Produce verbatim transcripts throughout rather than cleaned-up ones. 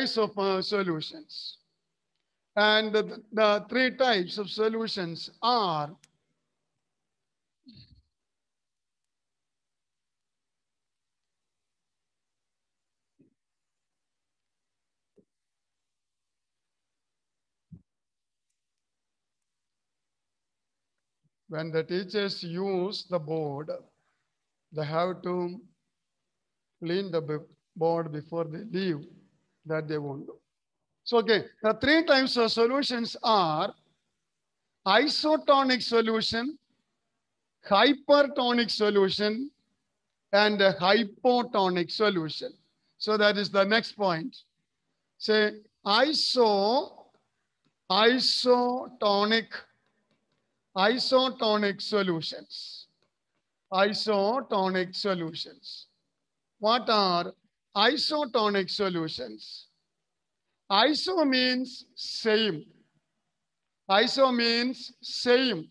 types of uh, solutions. And the, the three types of solutions are when the teachers use the board, they have to clean the b- board before they leave. That they won't do. So, okay, the three types of solutions are isotonic solution, hypertonic solution, and a hypotonic solution. So that is the next point. Say iso, isotonic, isotonic solutions. Isotonic solutions. What are isotonic solutions? Iso means same. Iso means same.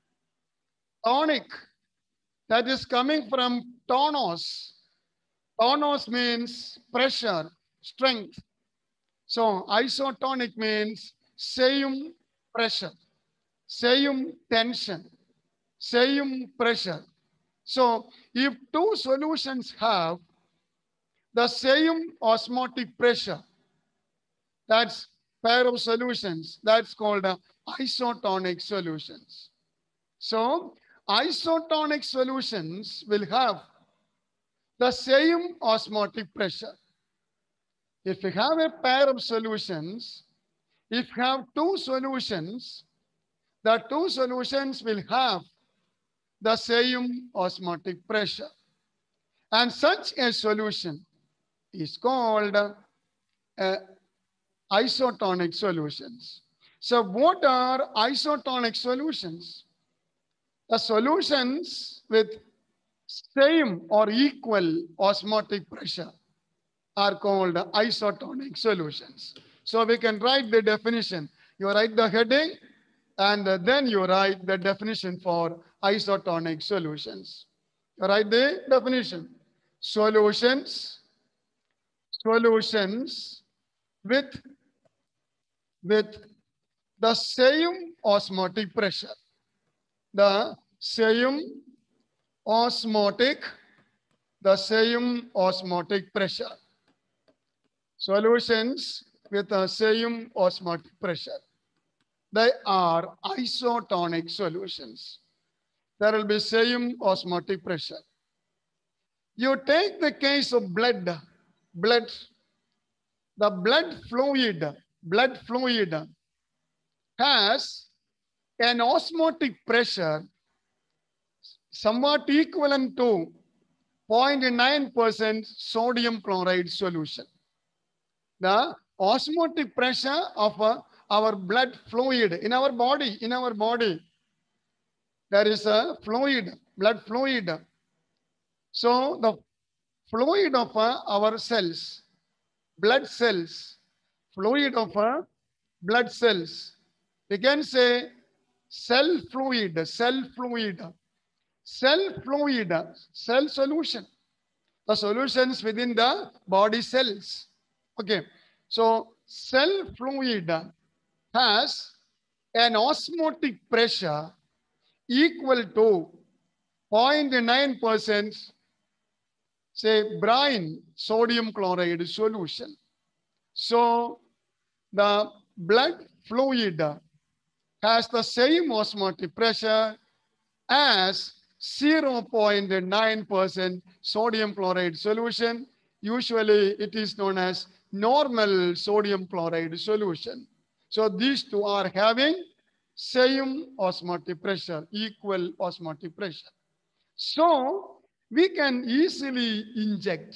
Tonic, that is coming from tonos. Tonos means pressure, strength. So isotonic means same pressure, same tension, same pressure. So if two solutions have the same osmotic pressure, that's pair of solutions, that's called uh, isotonic solutions. So isotonic solutions will have the same osmotic pressure. If you have a pair of solutions, if you have two solutions, the two solutions will have the same osmotic pressure. And such a solution is called uh, isotonic solutions. So what are isotonic solutions? The solutions with same or equal osmotic pressure are called isotonic solutions. So we can write the definition. You write the heading and then you write the definition for isotonic solutions. You write the definition. Solutions, solutions with, with the same osmotic pressure. The same osmotic, the same osmotic pressure. Solutions with the same osmotic pressure. They are isotonic solutions. There will be same osmotic pressure. You take the case of blood, blood, the blood fluid, blood fluid has an osmotic pressure somewhat equivalent to zero point nine percent sodium chloride solution. The osmotic pressure of uh, our blood fluid in our body, in our body, there is a fluid, blood fluid. So the fluid of uh, our cells, blood cells, fluid of uh, blood cells, we can say cell fluid, cell fluid, cell fluid, cell solution, the solutions within the body cells. Okay, so cell fluid has an osmotic pressure equal to zero point nine percent, say, brine sodium chloride solution. So the blood fluid has the same osmotic pressure as zero point nine percent sodium chloride solution. Usually it is known as normal sodium chloride solution. So these two are having same osmotic pressure, equal osmotic pressure. So we can easily inject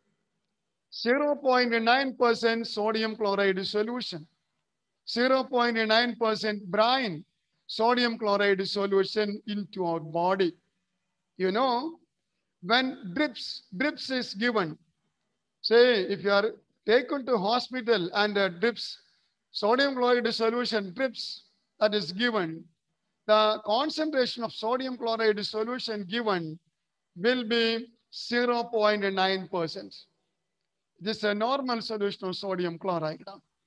zero point nine percent sodium chloride solution, zero point nine percent brine sodium chloride solution into our body. You know, when drips, drips is given, say if you are taken to hospital and uh, drips, sodium chloride solution drips that is given, the concentration of sodium chloride solution given will be zero point nine percent. This is a normal solution of sodium chloride.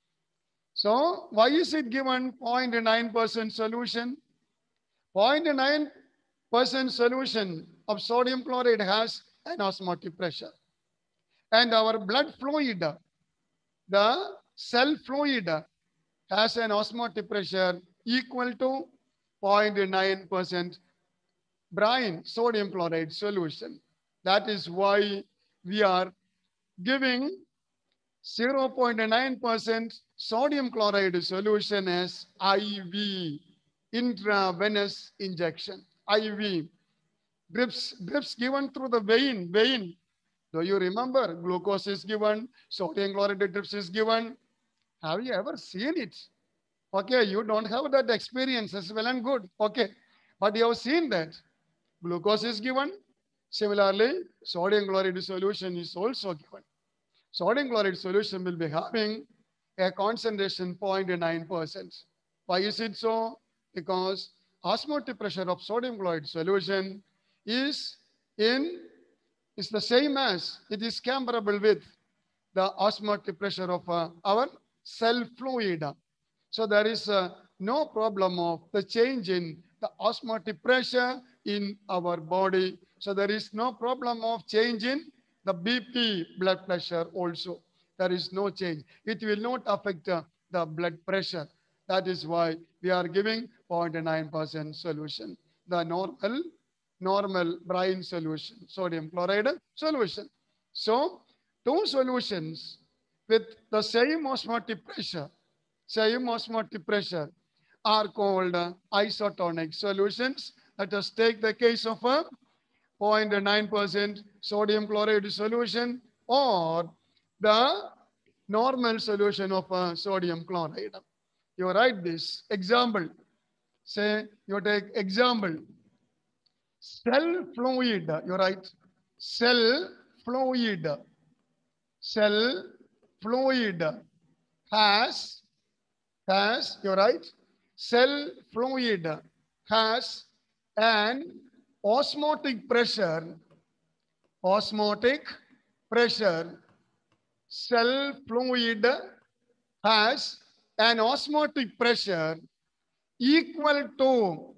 So why is it given zero point nine percent solution? zero point nine percent solution of sodium chloride has an osmotic pressure. And our blood fluid, the cell fluid, has an osmotic pressure equal to zero point nine percent brine sodium chloride solution. That is why we are giving zero point nine percent sodium chloride solution as I V, intravenous injection. I V, drips, drips given through the vein, vein. Do you remember? Glucose is given, sodium chloride drips is given. Have you ever seen it? Okay, you don't have that experience as well and good. Okay, but you have seen that. Glucose is given. Similarly, sodium chloride solution is also given. Sodium chloride solution will be having a concentration zero point nine percent. Why is it so? Because osmotic pressure of sodium chloride solution is in is the same as it is comparable with the osmotic pressure of uh, our cell fluid. So there is uh, no problem of the change in the osmotic pressure in our body. So there is no problem of change in the B P, blood pressure also. There is no change. It will not affect uh, the blood pressure. That is why we are giving zero point nine percent solution. The normal, normal brine solution, sodium chloride solution. So two solutions with the same osmotic pressure, same osmotic pressure are called uh, isotonic solutions. Let us take the case of a zero point nine percent sodium chloride solution or the normal solution of uh, sodium chloride. You write this example. Say you take example. Cell fluid. You write cell fluid. Cell fluid has has you write cell fluid has an osmotic pressure, osmotic pressure, cell fluid has an osmotic pressure equal to,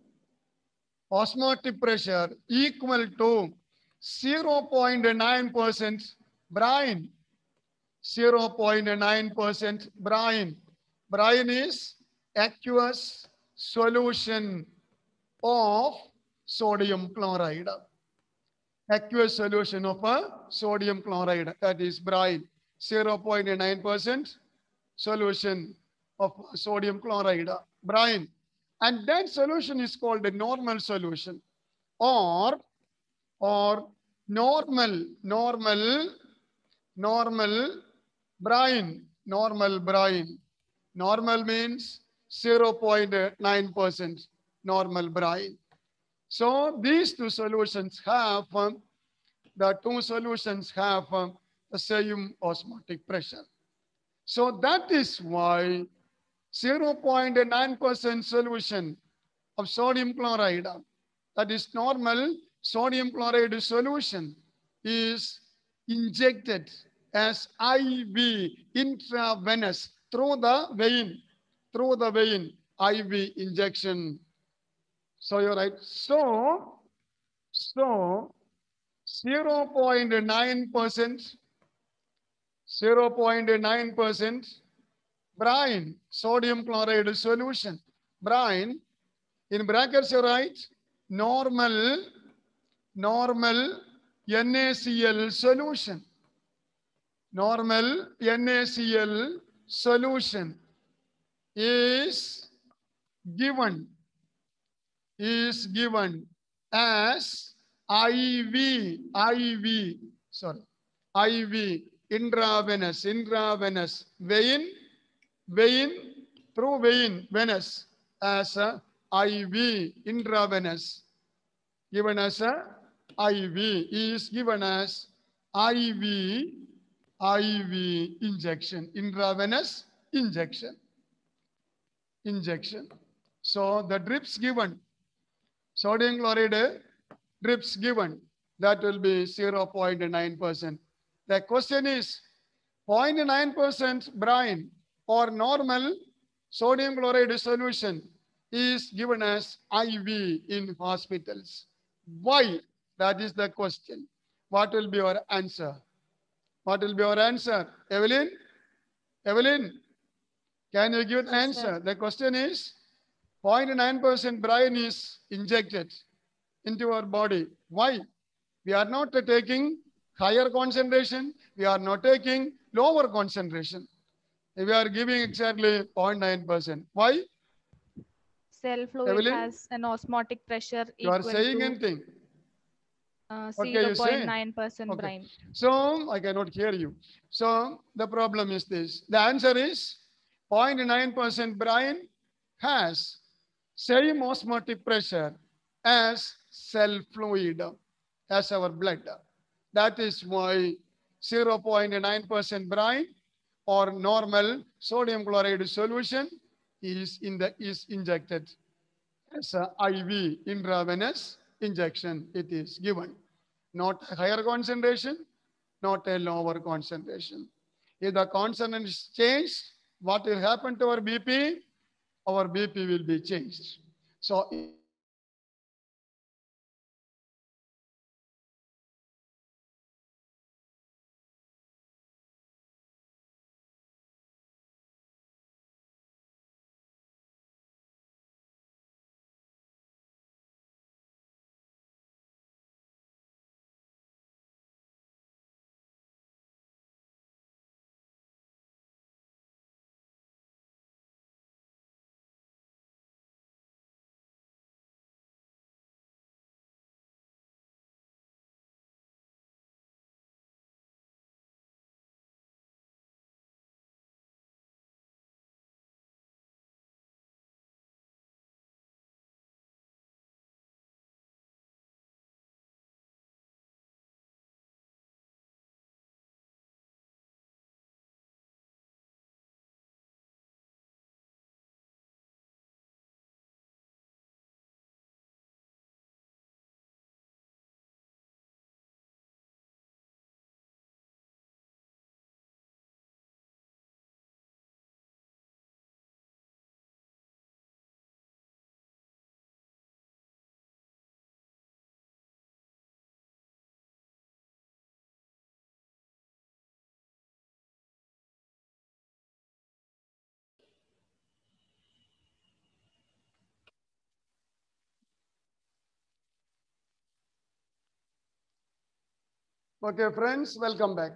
osmotic pressure equal to zero point nine percent brine, zero point nine percent brine. Brine is aqueous solution of sodium chloride. Aqueous solution of a sodium chloride, that is brine. zero point nine percent solution of sodium chloride, brine. And that solution is called a normal solution or, or normal, normal, normal brine, normal brine. Normal means zero point nine percent normal brine. So these two solutions have, um, the two solutions have um, the same osmotic pressure. So that is why zero point nine percent solution of sodium chloride, that is normal sodium chloride solution, is injected as I V, intravenous, through the vein, through the vein, I V injection. So you're right. So, so zero point nine percent, zero point nine percent brine, sodium chloride solution. Brine, in brackets you write normal, normal NaCl solution. Normal NaCl solution is given, is given as I V, I V, sorry, I V, intravenous, intravenous, vein, vein, through vein, venous, as a I V, intravenous, given as a I V, is given as I V, I V injection, intravenous injection, injection. So the drips given, sodium chloride drips given, that will be zero point nine percent. The question is, zero point nine percent brine or normal sodium chloride solution is given as I V in hospitals. Why? That is the question. What will be your answer? What will be your answer? Evelyn? Evelyn, can you give the Yes, sir. answer? The question is zero point nine percent brine is injected into our body. Why? We are not taking higher concentration. We are not taking lower concentration. We are giving exactly zero point nine percent. Why? Cell fluid Evelyn, has an osmotic pressure you are equal saying to anything. uh, Okay, you say. zero point nine percent Okay. brine. So I cannot hear you. So the problem is this. The answer is zero point nine percent brine has same osmotic pressure as cell fluid, as our blood. That is why zero point nine percent brine or normal sodium chloride solution is in the is injected as a I V intravenous injection. It is given, not a higher concentration, not a lower concentration. If the concentration is changed, what will happen to our B P? Our B P will be changed. So okay, friends, welcome back.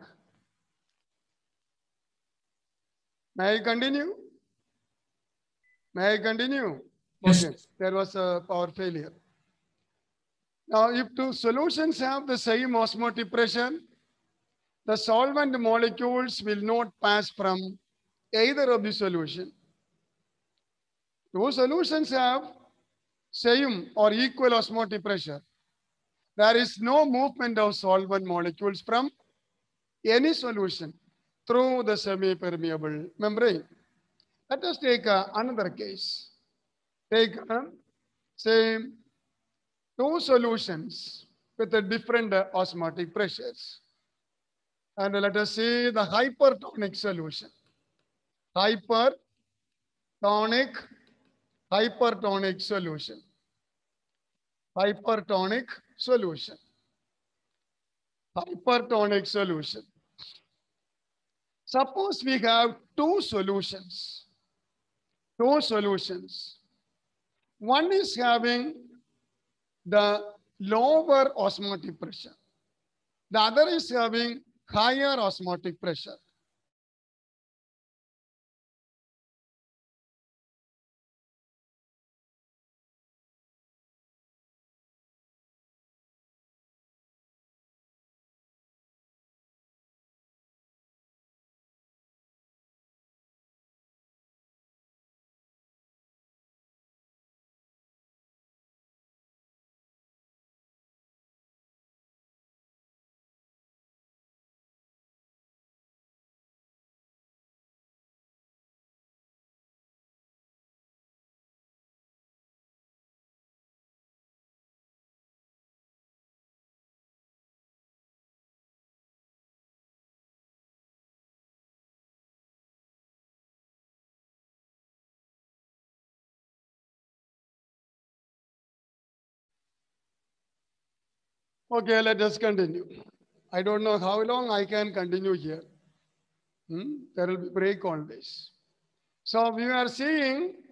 May I continue? May I continue? Yes. Okay, there was a power failure. Now, if two solutions have the same osmotic pressure, the solvent molecules will not pass from either of the solution. Two solutions have same or equal osmotic pressure. There is no movement of solvent molecules from any solution through the semi-permeable membrane. Let us take uh, another case. Take, uh, say, two solutions with a different uh, osmotic pressures. And let us see the hypertonic solution. Hypertonic, hypertonic solution. Hypertonic solution. Hypertonic solution. Suppose we have two solutions. Two solutions. One is having the lower osmotic pressure. The other is having higher osmotic pressure. Okay, let us continue. I don't know how long I can continue here. Hmm? There will be break always. So we are seeing